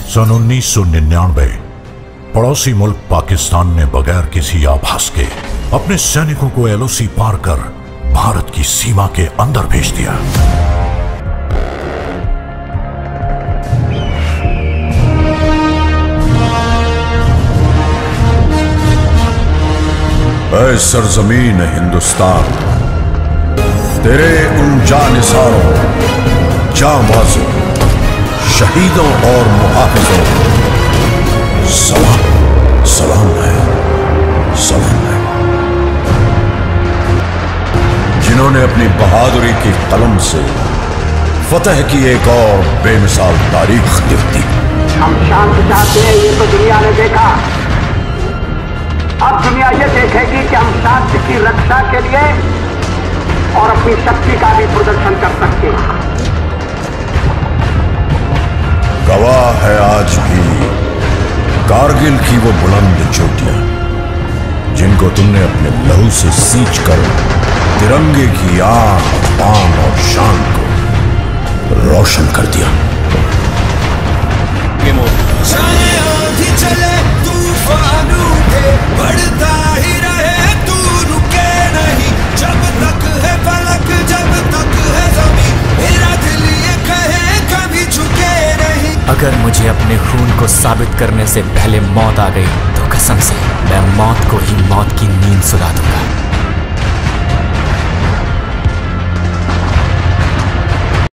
सन 1999 पड़ोसी मुल्क पाकिस्तान ने बगैर किसी आभास के अपने सैनिकों को एलओसी पार कर भारत की सीमा के अंदर भेज दिया। ऐ सरजमीन हिंदुस्तान, तेरे उन जानिसारों, जांबाजों, शहीदों और मुहाफिजों सलाम सलाम है, सलाम है, जिन्होंने अपनी बहादुरी की कलम से फतह की एक और बेमिसाल तारीख लिख दी। हम शांति चाहते हैं, ये तो दुनिया ने देखा। अब दुनिया ये देखेगी कि हम शांति की रक्षा के लिए और अपनी शक्ति का भी प्रदर्शन कर सकते हैं। गवाह है आज भी कारगिल की वो बुलंद चोटियां, जिनको तुमने अपने लहू से सींच कर तिरंगे की आन बान और शान को रोशन कर दिया। चाहे आंधी चले तूफान उठे, बढ़ता ही रहे, तू रुके नहीं। जब तक है फलक, जब तक है ज़मीं, मेरा दिल ये कहे कभी झुके नहीं। अगर मुझे अपने खून को साबित करने से पहले मौत आ गई तो कसम से मैं मौत को ही मौत की नींद सुला दूंगा।